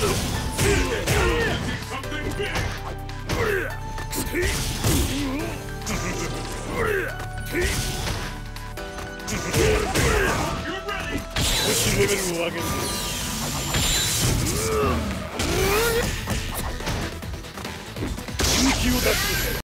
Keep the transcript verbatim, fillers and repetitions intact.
少しレベルを上げる。本気を出すのか。